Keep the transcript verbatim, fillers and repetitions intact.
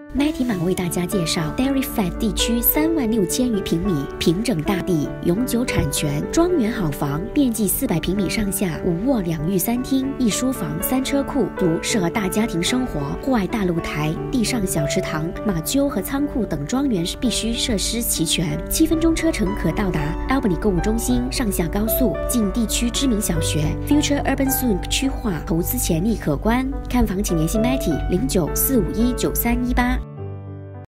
Matty 马为大家介绍 Dairy Flat 地区三万六千余平米，平整大地，永久产权，庄园好房，面积四百平米上下，五卧两浴三厅，一书房，三车库，足适合大家庭生活。户外大露台，地上小池塘，马厩和仓库等庄园必须设施齐全。七分钟车程可到达 Albany 购物中心，上下高速，近地区知名小学。Future Urban Soon 区划，投资潜力可观。看房请联系 Matty 零九四五一九三一八。